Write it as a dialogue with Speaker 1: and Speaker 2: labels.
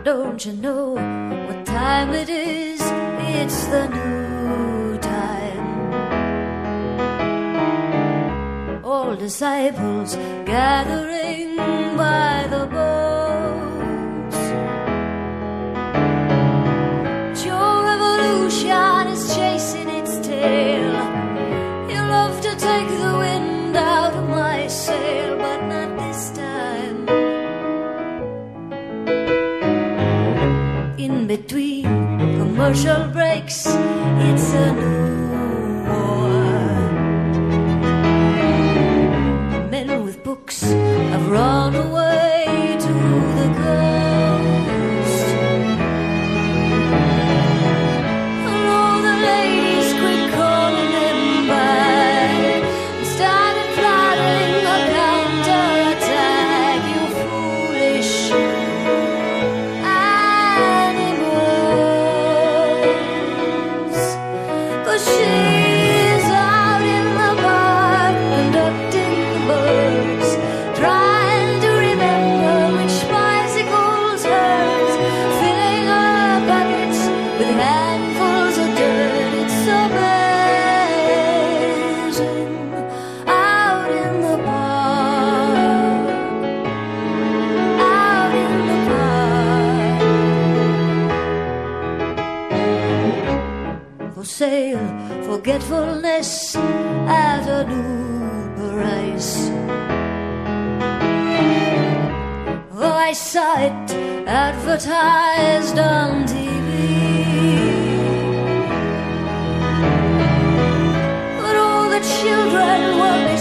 Speaker 1: Don't you know what time it is? It's the new time. All disciples gathering by the boats. Your revolution is chasing its tail. You love to take the wind out of my sail, but not this time. In between commercial breaks, it's a new war. Men with books have run away to the coast. And all the ladies quit calling them back and started plotting a counterattack. You foolish animals. 'Cause she's out in the park conducting the birds, trying to remember which bicycle's hers, filling her pockets with handfuls of dirt. It's amazing. Out in the park, out in the park. For sale, forgetfulness at a new price. Oh, I saw it advertised on TV. But all the children were